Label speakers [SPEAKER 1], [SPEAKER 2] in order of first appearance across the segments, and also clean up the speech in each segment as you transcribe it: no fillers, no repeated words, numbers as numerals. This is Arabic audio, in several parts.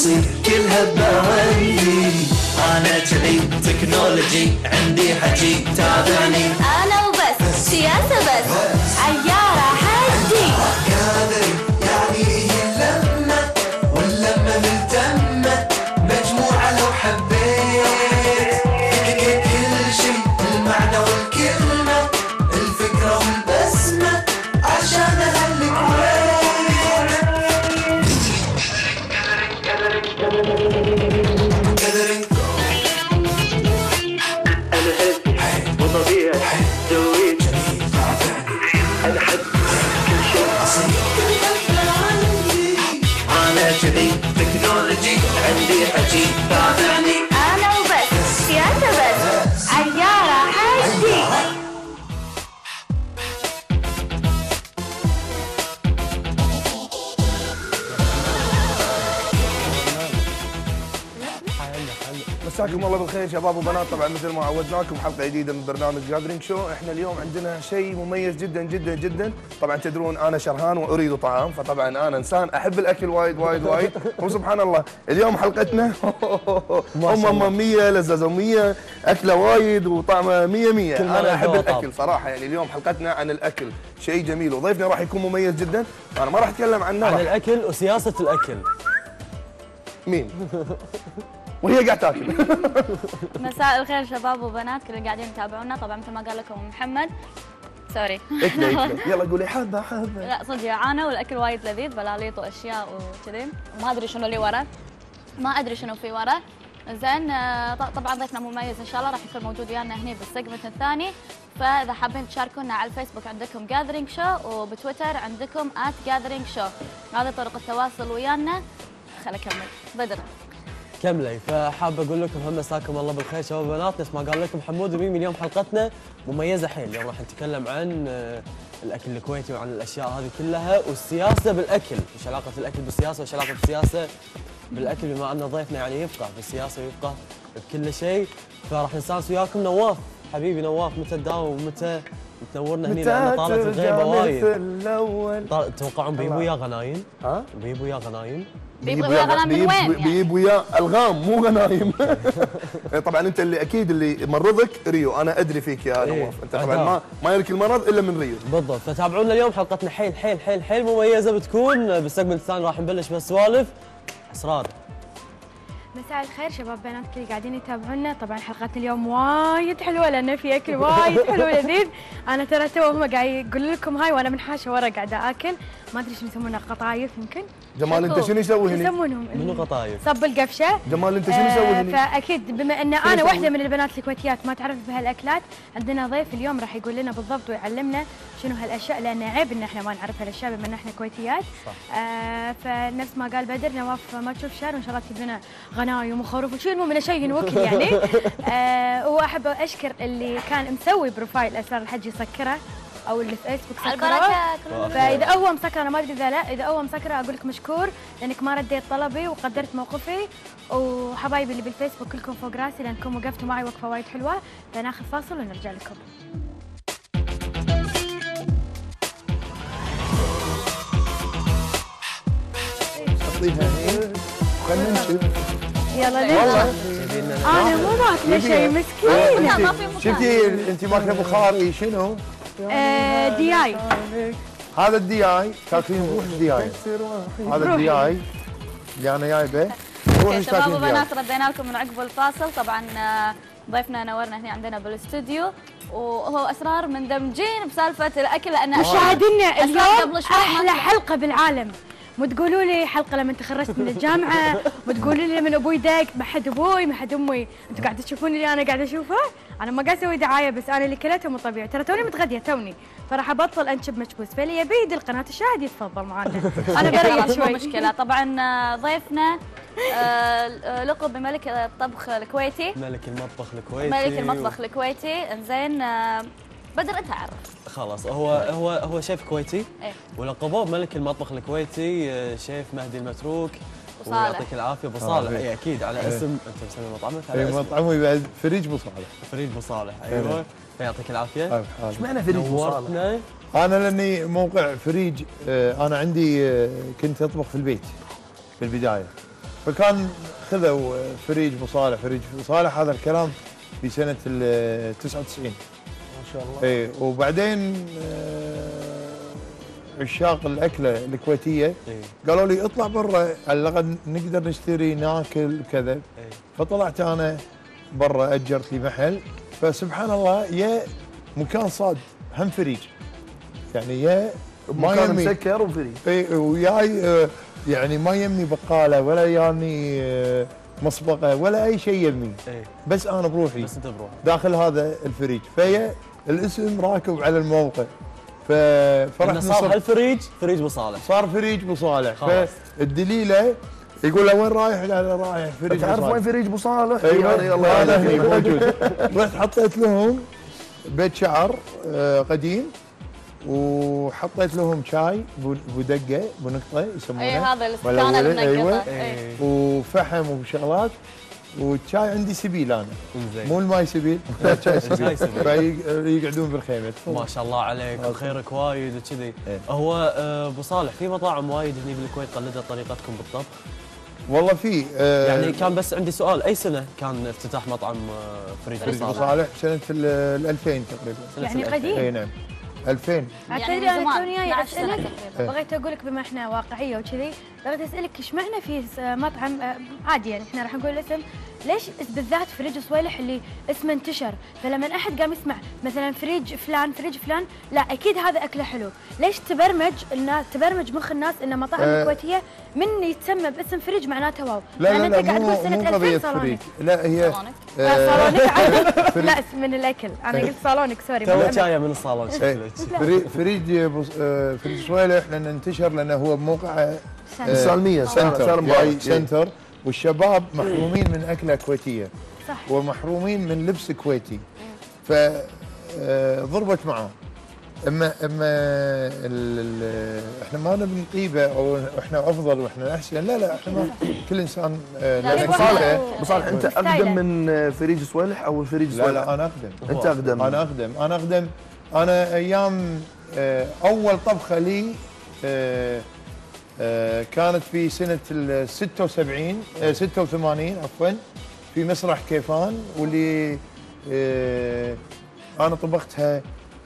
[SPEAKER 1] اصير كلها بمواندي. انا كذي تكنولوجي عندي حكي تابعني.
[SPEAKER 2] انا وبس سياسة بس عيارة حدي.
[SPEAKER 1] جاذرينج يعني هي اللمة واللمة ملتمة مجموعة لو حبيت كل شيء المعنى والكلمة الفكرة والبسمة عشان الكويت. تكنولوجي عندي حكي تابعني.
[SPEAKER 2] انا وبس سياسة بس عيارة حدي.
[SPEAKER 3] مساكم الله بالخير شباب وبنات. طبعا مثل ما عودناكم حلقه جديده من برنامج جاذرينج شو. احنا اليوم عندنا شيء مميز جدا جدا جدا. طبعا تدرون انا شرهان واريد طعام، فطبعا انا انسان احب الاكل وايد وايد وايد. وسبحان الله اليوم حلقتنا مية لذة مية، اكله وايد وطعمه 100 100. انا احب الاكل صراحه، يعني اليوم حلقتنا عن الاكل، شيء جميل وضيفنا راح يكون مميز جدا. انا ما راح اتكلم عن
[SPEAKER 4] الاكل وسياسه الاكل.
[SPEAKER 3] مين؟ وهي قاعد تاكل.
[SPEAKER 2] مساء الخير شباب وبنات كل اللي قاعدين يتابعونا. طبعا مثل ما قال لكم محمد سوري
[SPEAKER 3] يلا قولي حبه حبه.
[SPEAKER 2] لا صدق جوعانه والاكل وايد لذيذ، بلاليط واشياء وكذي، وما ادري شنو اللي ورا، ما ادري شنو في ورا. زين طبعا ضيفنا مميز ان شاء الله راح يكون موجود ويانا هنا بالسيجمنت الثاني. فاذا حابين تشاركونا على الفيسبوك عندكم جاذرينج شو، وبتويتر عندكم @جاذرينج شو. هذه طرق التواصل ويانا. خل اكمل بدر.
[SPEAKER 4] كملي. فحاب اقول لكم هم مساكم الله بالخير شباب وبنات. نفس ما قال لكم حمود وميم، اليوم حلقتنا مميزه حيل. اليوم راح نتكلم عن الاكل الكويتي وعن الاشياء هذه كلها والسياسه بالاكل. وش علاقه الاكل بالسياسه وش علاقه السياسه بالاكل، بما ان ضيفنا يعني يفقه بالسياسه ويفقه بكل شيء. فراح نستانس وياكم. نواف حبيبي، نواف متى تداوم ومتى تنورنا هنا؟ لان طالت الغيبه وايد. تتوقعون بيجيبوا وياه غنايم؟ بيجيبوا وياه غنايم؟
[SPEAKER 2] بيجيبوا وياه غنايم من وين؟
[SPEAKER 3] بيجيبوا وياه الغام مو غنايم. طبعا انت اللي اكيد اللي مرضك ريو، انا ادري فيك يا نواف. انت طبعا ما يرك المرض الا من ريو.
[SPEAKER 4] بالضبط. فتابعونا اليوم حلقتنا حيل حيل حيل حيل مميزه بتكون. بالسيجمنت الثاني راح نبلش بالسوالف. اسرار.
[SPEAKER 5] مساء الخير شباب بنات كل اللي قاعدين يتابعونا. طبعا حلقتنا اليوم وايد حلوه لان في اكل وايد حلو لذيذ. انا ترى توهم قاعد يقول لكم هاي وانا منحاشه ورا قاعده اكل. ما ادري شو يسمونها، قطايف يمكن.
[SPEAKER 3] جمال انت شنو يسوي هنا؟
[SPEAKER 5] يسمونهم
[SPEAKER 4] منو قطايف؟
[SPEAKER 5] صب القفشه.
[SPEAKER 3] جمال انت شنو يسوي هنا؟
[SPEAKER 5] فاكيد بما ان انا واحده من البنات الكويتيات ما تعرف بهالاكلات، عندنا ضيف اليوم راح يقول لنا بالضبط ويعلمنا شنو هالاشياء، لان عيب ان احنا ما نعرف هالاشياء بما ان احنا كويتيات. فنفس ما قال بدر، نواف ما تشوف شر وان شاء الله تجيب لنا غنايم وخروف وشي، المهم انه شيء ينوكل يعني. واحب اشكر اللي كان مسوي بروفايل اسرار الحج يسكره، او اللي في فيسبوك سكره. فاذا هو مسكره، انا ما ادري اذا لا، اذا هو مسكره اقول لك مشكور لانك ما رديت طلبي وقدرت موقفي. وحبايبي اللي بالفيسبوك كلكم فوق راسي لانكم وقفتوا معي وقفه وايد حلوه. فناخذ فاصل ونرجع لكم.
[SPEAKER 3] خلينا نشوف.
[SPEAKER 5] يلا ليش؟ انا مو ماكله شيء مسكينه.
[SPEAKER 2] ما في مكان.
[SPEAKER 3] شفتي انت ماكله بخاري شنو؟
[SPEAKER 5] دياي.
[SPEAKER 3] هذا الدياي تاكلين روح الدياي. هذا الدياي اللي انا جايبه. روح
[SPEAKER 2] شباب وبنات ردينا لكم من عقب الفاصل. طبعا ضيفنا نورنا هنا عندنا بالاستوديو، وهو اسرار مندمجين بسالفه الاكل لان
[SPEAKER 5] مشاهدينا اليوم احلى حلقه بالعالم. مو تقولوا لي حلقه لما تخرجت من الجامعه، مو تقولوا لي من ابوي دايق، ما حد ابوي ما حد امي، انتم قاعدين تشوفون اللي انا قاعده اشوفه. انا ما قاعد اسوي دعايه، بس انا اللي كلته مو طبيعي. ترى توني متغديه توني، فراح ابطل انشب مكبوس، فاللي يبي يدي القناه الشاهد يتفضل معنا. انا بريء شوي.
[SPEAKER 2] مو مشكله. طبعا ضيفنا لقب بملك الطبخ الكويتي،
[SPEAKER 4] ملك المطبخ الكويتي،
[SPEAKER 2] ملك المطبخ الكويتي. انزين بدر انت عرف.
[SPEAKER 4] خلاص هو شيف كويتي.
[SPEAKER 2] ايه.
[SPEAKER 4] ولقبوه بملك المطبخ الكويتي شيف مهدي المتروك. ويعطيك العافيه ابو صالح. اي اكيد على اسم انت مسمي مطعمك على اسم
[SPEAKER 3] مطعمي بعد فريج ابو صالح.
[SPEAKER 4] فريد ابو صالح. ايوه يعطيك العافيه.
[SPEAKER 3] ايش معنى فريج ابو صالح؟
[SPEAKER 6] انا لاني موقع فريج، انا عندي كنت اطبخ في البيت في البدايه، فكان خذوا فريج ابو صالح، فريج ابو صالح هذا الكلام في سنه ال 99
[SPEAKER 3] ما شاء الله.
[SPEAKER 6] اي. وبعدين عشاق الاكله الكويتيه قالوا لي اطلع برا على الاقل نقدر نشتري ناكل كذا. فطلعت انا برا اجرت لي محل، فسبحان الله يا مكان صاد هم فريج، يعني يا ما
[SPEAKER 3] مكان
[SPEAKER 6] يمي
[SPEAKER 3] مسكر وفري.
[SPEAKER 6] اي وياي يعني ما يمي بقاله ولا ياني مسبقه ولا اي شيء يمي، بس انا بروحي
[SPEAKER 4] بس انت بروح
[SPEAKER 6] داخل هذا الفريج. فهي الاسم راكب على الموقع.
[SPEAKER 4] فرحنا صار
[SPEAKER 6] نصب
[SPEAKER 4] هالفريج فريج ابو صالح.
[SPEAKER 6] صار فريج ابو صالح.
[SPEAKER 4] خلاص.
[SPEAKER 6] فالدليله يقول له وين رايح؟ قال له رايح فريج
[SPEAKER 3] تعرف
[SPEAKER 6] أبو
[SPEAKER 3] وين
[SPEAKER 6] صالح.
[SPEAKER 3] فريج ابو صالح؟
[SPEAKER 6] ايوه
[SPEAKER 3] يعني الله
[SPEAKER 6] هذا هني
[SPEAKER 3] يعافيك.
[SPEAKER 6] موجود. رحت حطيت لهم بيت شعر قديم، وحطيت لهم شاي بودقه بنقطه يسمونه.
[SPEAKER 2] اي هذا
[SPEAKER 6] ولا
[SPEAKER 2] الاستكانه
[SPEAKER 6] ولا-
[SPEAKER 2] المنقطه.
[SPEAKER 6] أيوة.
[SPEAKER 2] إي.
[SPEAKER 6] وفحم وشغلات. والشاي عندي سبيل انا،
[SPEAKER 4] انزين.
[SPEAKER 6] مو الماي سبيل، لا شاي
[SPEAKER 4] شاي
[SPEAKER 6] سبيل.
[SPEAKER 4] سبيل.
[SPEAKER 6] فيقعدون بالخيمه.
[SPEAKER 4] ما شاء الله عليك وخيرك وايد وكذي.
[SPEAKER 6] إيه.
[SPEAKER 4] هو ابو صالح في مطاعم وايد هني بالكويت قلدت طريقتكم بالطبخ؟
[SPEAKER 6] والله في
[SPEAKER 4] يعني كان بس عندي سؤال، اي سنه كان افتتاح مطعم فريج
[SPEAKER 6] فريج
[SPEAKER 4] ابو
[SPEAKER 6] ابو
[SPEAKER 4] صالح؟
[SPEAKER 6] صالح سنه ال 2000 تقريبا.
[SPEAKER 4] سنة
[SPEAKER 5] يعني
[SPEAKER 4] 2000.
[SPEAKER 5] قديم.
[SPEAKER 6] اي نعم 2000.
[SPEAKER 5] عاد
[SPEAKER 2] يعني
[SPEAKER 5] تدري
[SPEAKER 2] من
[SPEAKER 5] انا
[SPEAKER 2] زمان،
[SPEAKER 5] توني جاي
[SPEAKER 2] 12 سنة
[SPEAKER 5] اسالك،
[SPEAKER 2] تقريبا.
[SPEAKER 5] بغيت اقول لك بما احنا واقعيه وكذي، بغيت اسالك ايش معنى في مطعم عادي يعني احنا راح نقول الاسم، ليش بالذات فريج صويلح اللي اسمه انتشر؟ فلما احد قام يسمع مثلا فريج فلان فريج فلان، لا اكيد هذا اكله حلو، ليش تبرمج الناس، تبرمج مخ الناس ان مطاعم الكويتيه من يتسمى باسم فريج معناته واو؟
[SPEAKER 6] لا
[SPEAKER 5] يعني
[SPEAKER 6] لا
[SPEAKER 5] أنت
[SPEAKER 6] لا
[SPEAKER 5] قاعد
[SPEAKER 6] مو
[SPEAKER 5] تقول سنة
[SPEAKER 6] مو قضيه
[SPEAKER 5] 2000
[SPEAKER 6] فريج،
[SPEAKER 5] صالونيك.
[SPEAKER 6] لا هي
[SPEAKER 2] صالونك.
[SPEAKER 5] صالونيك عادي.
[SPEAKER 6] فريج.
[SPEAKER 5] لا من الاكل، انا قلت صالونك سوري.
[SPEAKER 4] تو
[SPEAKER 5] بالأمل.
[SPEAKER 4] جايه من الصالون
[SPEAKER 6] إيه.
[SPEAKER 4] شكلك.
[SPEAKER 6] فريج صويلح لان انتشر لانه هو بموقعه
[SPEAKER 3] السالميه
[SPEAKER 6] سنتر،
[SPEAKER 3] مبارك.
[SPEAKER 6] جاي سنتر، والشباب محرومين من اكله كويتيه
[SPEAKER 5] صح.
[SPEAKER 6] ومحرومين من لبس كويتي. ف ضربت معاه. اما احنا ما نبي نطيبه او احنا افضل واحنا احسن، لا لا احنا ما كل انسان له
[SPEAKER 2] ابو
[SPEAKER 6] مكانته.
[SPEAKER 2] صالح.
[SPEAKER 3] ابو صالح انت
[SPEAKER 5] ستايله.
[SPEAKER 3] اقدم من فريج صويلح او فريج
[SPEAKER 6] لا
[SPEAKER 3] صويلح؟
[SPEAKER 6] لا انا اقدم.
[SPEAKER 3] انت اقدم.
[SPEAKER 6] انا اقدم. انا ايام اول طبخه لي كانت في سنه ال 86 عفوا في مسرح كيفان، واللي انا طبختها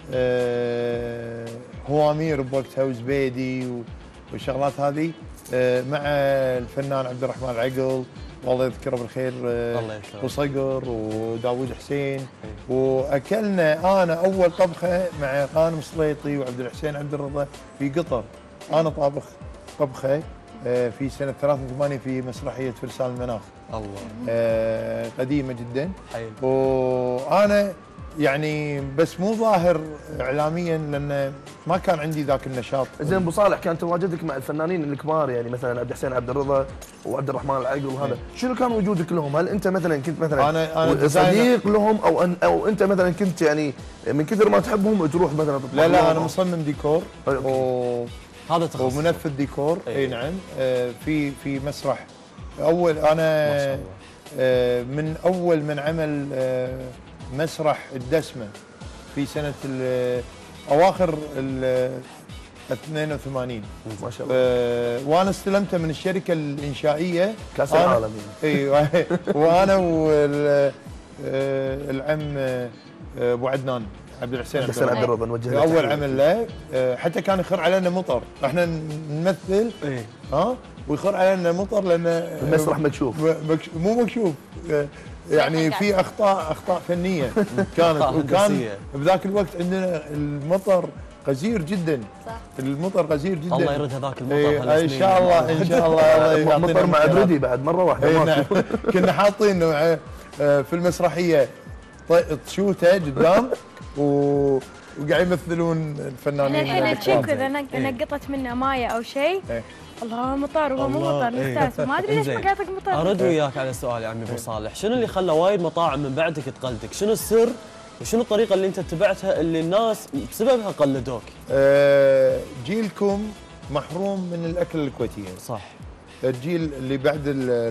[SPEAKER 6] هوامير بوقتها وزبيدي والشغلات هذه مع الفنان عبد الرحمن العقل والله يذكره بالخير،
[SPEAKER 4] الله يذكره.
[SPEAKER 6] وصقر وداوود حسين. واكلنا انا اول طبخه مع قانم سليطي وعبد الحسين عبد الرضا في قطر. انا طابخ طبخه في سنه 83 في مسرحيه فرسان المناخ.
[SPEAKER 4] الله.
[SPEAKER 6] قديمه جدا.
[SPEAKER 4] حلو.
[SPEAKER 6] وانا يعني بس مو ظاهر اعلاميا لان ما كان عندي ذاك النشاط.
[SPEAKER 3] زين ابو صالح، كان تواجدك مع الفنانين الكبار يعني مثلا عبد الحسين عبد الرضا وعبد الرحمن العقل وهذا، شنو كان وجودك لهم؟ هل انت مثلا كنت مثلا
[SPEAKER 6] أنا
[SPEAKER 3] صديق لهم او انت مثلا كنت يعني من كثر ما تحبهم تروح مثلا تطبخ
[SPEAKER 6] لا لا
[SPEAKER 3] لهم؟
[SPEAKER 6] انا مصمم ديكور
[SPEAKER 4] هذا تخصص.
[SPEAKER 6] ومنفذ ديكور.
[SPEAKER 4] أي.
[SPEAKER 6] اي نعم. في مسرح اول انا
[SPEAKER 4] ما شاء الله.
[SPEAKER 6] من اول من عمل مسرح الدسمه في سنه اواخر ال 82
[SPEAKER 3] ما شاء الله.
[SPEAKER 6] وانا استلمته من الشركه الانشائيه
[SPEAKER 3] كاس العالم
[SPEAKER 6] ايوه. وانا والعم ابو عدنان عبد الحسين
[SPEAKER 3] عبد الحسين عبد الرضا نوجه له
[SPEAKER 6] اول
[SPEAKER 3] تحية.
[SPEAKER 6] عمل له. حتى كان يخر علينا مطر، احنا نمثل
[SPEAKER 4] ايه.
[SPEAKER 6] ويخر علينا مطر لان
[SPEAKER 3] المسرح مكشوف.
[SPEAKER 6] مو مكشوف. يعني في اخطاء فنيه كانت. وكان
[SPEAKER 4] هندسية.
[SPEAKER 6] بذاك الوقت عندنا المطر غزير جدا.
[SPEAKER 2] صح.
[SPEAKER 6] المطر غزير جدا.
[SPEAKER 4] الله يرد هذاك المطر
[SPEAKER 6] إيه،
[SPEAKER 4] هالسنين.
[SPEAKER 6] ان شاء الله ان شاء الله. الله يعطينا
[SPEAKER 3] مطر مع
[SPEAKER 6] الخيرات.
[SPEAKER 3] بريدي بعد مره واحده
[SPEAKER 6] إيه،
[SPEAKER 3] ما
[SPEAKER 6] نعم. كنا حاطين في المسرحيه تشوته قدام وقاعد يمثلون الفنانين.
[SPEAKER 5] احنا الحين تشيك
[SPEAKER 6] الكبار.
[SPEAKER 5] اذا نقطت منه مايه او شيء،
[SPEAKER 6] إيه.
[SPEAKER 5] الله مطر وهو مو
[SPEAKER 4] الله،
[SPEAKER 5] مطر
[SPEAKER 4] إيه.
[SPEAKER 5] نستانس، ما ادري ليش ما
[SPEAKER 4] إنزين.
[SPEAKER 5] قاعد مطر.
[SPEAKER 4] ارد وياك على سؤال يا عمي ابو صالح، شنو اللي خلى وايد مطاعم من بعدك تقلدك؟ شنو السر وشنو الطريقه اللي انت اتبعتها اللي الناس بسببها قلدوك؟
[SPEAKER 6] جيلكم محروم من الاكل الكويتيه.
[SPEAKER 4] صح.
[SPEAKER 6] الجيل اللي بعد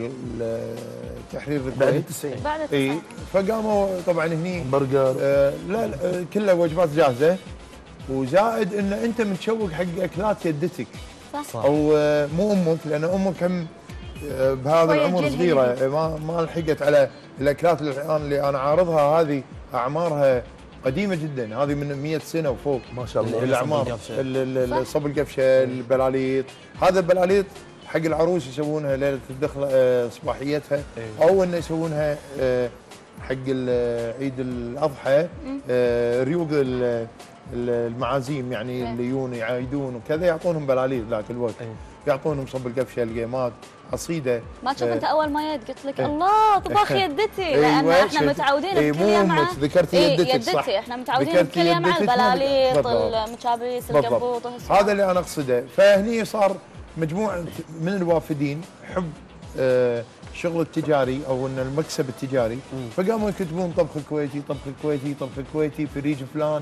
[SPEAKER 6] تحرير
[SPEAKER 3] بعد
[SPEAKER 6] الكويت.
[SPEAKER 3] التسعين
[SPEAKER 2] بعد
[SPEAKER 6] اي
[SPEAKER 2] التسعين.
[SPEAKER 6] فقاموا طبعا هني
[SPEAKER 3] برجر.
[SPEAKER 6] لا كلها وجبات جاهزه، وزائد ان انت متشوق حق اكلات جدتك
[SPEAKER 2] صح.
[SPEAKER 4] صح.
[SPEAKER 6] او مو امك، لان امك هم بهذا
[SPEAKER 5] شوية
[SPEAKER 6] العمر
[SPEAKER 5] جيل
[SPEAKER 6] صغيره
[SPEAKER 5] جديد.
[SPEAKER 6] ما لحقت على الاكلات اللي انا عارضها. هذه اعمارها قديمه جدا، هذه من 100 سنه وفوق
[SPEAKER 3] ما شاء الله.
[SPEAKER 6] الاعمار. صب القفشه، البلاليط، هذا البلاليط حق العروس يسوونها ليله الدخله صباحيتها، او انه يسوونها حق عيد الاضحى، ريوق المعازيم يعني اللي يجون يعايدون وكذا، يعطونهم بلاليط ذاك الوقت، يعطونهم صب القفشه، القيمات، عصيده.
[SPEAKER 2] ما شفت انت اول ما جيت قلت لك الله طباخ يدتي، لان احنا متعودين بكل يوم مع
[SPEAKER 6] ذكرتي يدتك صح،
[SPEAKER 2] يدتي احنا متعودين بكل يوم مع البلاليط، المشابيس، الجبوط،
[SPEAKER 6] هذا اللي انا اقصده. فهني صار مجموعه من الوافدين حب الشغل التجاري او ان المكسب التجاري، فقاموا يكتبون طبخ الكويتي، طبخ الكويتي، طبخ الكويتي، فريج فلان،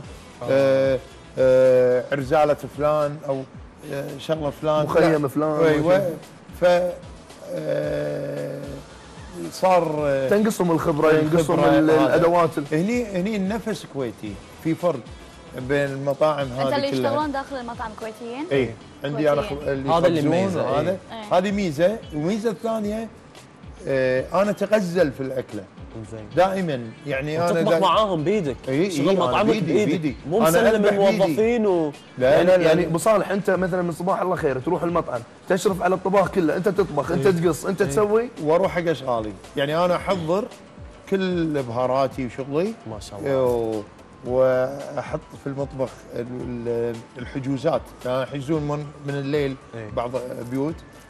[SPEAKER 6] عرزاله فلان، او شغله فلان،
[SPEAKER 3] مخيم فلان.
[SPEAKER 6] ايوه. ف صار
[SPEAKER 3] تنقصهم الخبره، ينقصهم الادوات.
[SPEAKER 6] هني النفس كويتي، في فرق بين المطاعم هذه
[SPEAKER 2] انت اللي
[SPEAKER 6] كلها.
[SPEAKER 2] يشتغلون داخل المطعم كويتيين؟
[SPEAKER 6] اي عندي انا
[SPEAKER 4] هذا اللي ميزه.
[SPEAKER 6] هذا هذه ميزه. والميزه الثانيه انا اتغزل في الاكله
[SPEAKER 4] زين
[SPEAKER 6] دائما، يعني انا
[SPEAKER 4] تطبخ معاهم بيدك، شغل مطعمك بايدك، مو مسلم الموظفين
[SPEAKER 3] لا يعني ابو صالح انت مثلا من صباح الله خير تروح المطعم تشرف على الطباخ كله، انت تطبخ، انت تقص، انت تسوي،
[SPEAKER 6] واروح حق اشغالي. يعني انا احضر كل بهاراتي وشغلي
[SPEAKER 4] ما شاء الله،
[SPEAKER 6] واحط في المطبخ الحجوزات، يعني يحجزون من الليل بعض بيوت،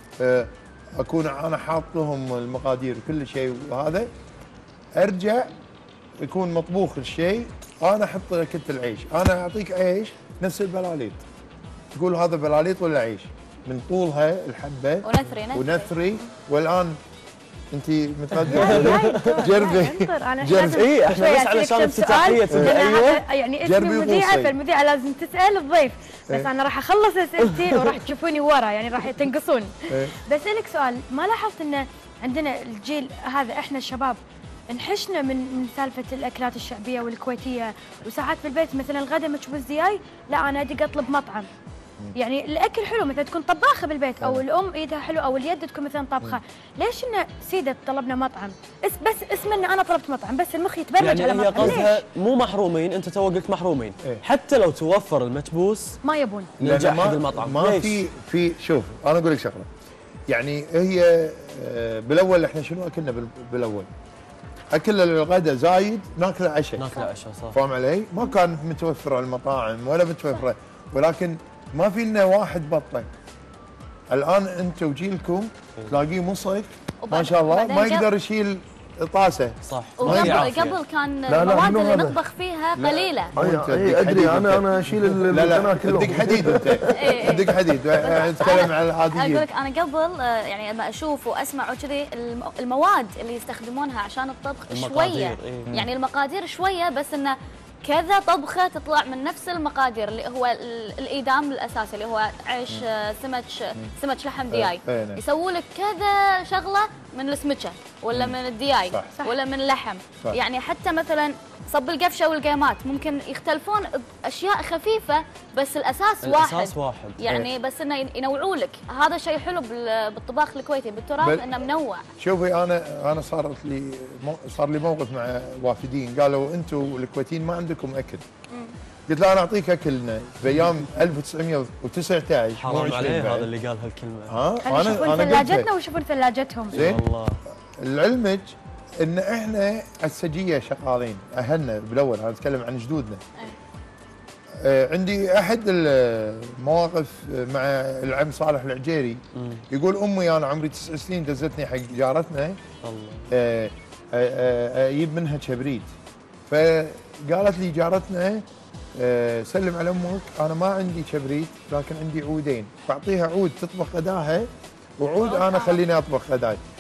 [SPEAKER 6] اكون انا حاط لهم المقادير وكل شيء، وهذا ارجع يكون مطبوخ الشيء، انا احط كت العيش، انا اعطيك عيش نفس البلاليط، تقول هذا بلاليط ولا عيش، من طولها الحبه ونثري. والان انت متقدمه جربي
[SPEAKER 5] جربي.
[SPEAKER 4] اي احنا بس علشان افتتاحيه.
[SPEAKER 5] ايوه يعني اسمي مذيعه، فالمذيعه لازم تسال الضيف، بس انا راح اخلص اسئلتي وراح تشوفوني ورا، يعني راح تنقصون. بسالك سؤال، ما لاحظت ان عندنا الجيل هذا احنا الشباب انحشنا من سالفه الاكلات الشعبيه والكويتيه، وساعات في البيت مثلا الغداء مشبوس دياي، لا انا ادق اطلب مطعم. يعني الاكل حلو، مثلا تكون طباخه بالبيت او الام ايدها حلو او اليد تكون مثلا طبخه، ليش ان سيده طلبنا مطعم؟ بس اسم ان انا طلبت مطعم، بس المخ يتبرمج
[SPEAKER 4] يعني
[SPEAKER 5] على مطعم.
[SPEAKER 4] قصدها مو محرومين، انت تو قلت محرومين، حتى لو توفر المكبوس
[SPEAKER 5] ما يبون
[SPEAKER 4] نرجع حق المطعم.
[SPEAKER 6] ما في شوف انا اقول لك شغله، يعني هي بالاول احنا شنو اكلنا بالاول؟ اكل الغداء زايد ناكله عشاء،
[SPEAKER 4] صح.
[SPEAKER 6] فاهم علي؟ ما كانت متوفره المطاعم ولا متوفره، ولكن ما في لنا واحد بطه. الان انتم وجيلكم تلاقيه مصك ما شاء الله ما يقدر يشيل طاسه.
[SPEAKER 4] صح.
[SPEAKER 2] قبل كان المواد اللي نطبخ فيها قليله.
[SPEAKER 3] اي ادري انا اشيل البنات كلهم.
[SPEAKER 6] ادق حديد انت، ادق حديد. اتكلم عن العاديين.
[SPEAKER 2] اقول لك انا قبل يعني لما اشوف واسمع وكذي المواد اللي يستخدمونها عشان الطبخ شويه، يعني المقادير شويه، بس انه كذا طبخه تطلع من نفس المقادير، اللي هو الايدام الاساسي اللي هو عيش، سمك لحم دياي، يسووا لك كذا شغله من السمكه ولا من الدياي ولا من اللحم. يعني حتى مثلا صب القفشه والقيمات ممكن يختلفون اشياء خفيفه، بس الاساس واحد. يعني بس انه ينوعوا لك، هذا شيء حلو بالطباخ الكويتي بالتراث انه منوع.
[SPEAKER 6] شوفي انا صار لي موقف مع وافدين، قالوا انتم الكويتيين ما عندكم اكل. قلت له انا اعطيك اكلنا بايام 1919.
[SPEAKER 4] حرام عليه هذا اللي قال هالكلمه.
[SPEAKER 5] يشوفون ثلاجتنا ويشوفون ثلاجتهم.
[SPEAKER 6] زين والله العلمك ان احنا السجيه شغالين، اهلنا بالاول، انا اتكلم عن جدودنا. عندي احد المواقف مع العم صالح العجيري، يقول امي انا عمري 9 سنين دزتني حق جارتنا الله اجيب منها كبريت، فقالت لي جارتنا سلم على امك، انا ما عندي كبريت لكن عندي عودين، بعطيها عود تطبخ غداها وعود انا خليني اطبخ غداي.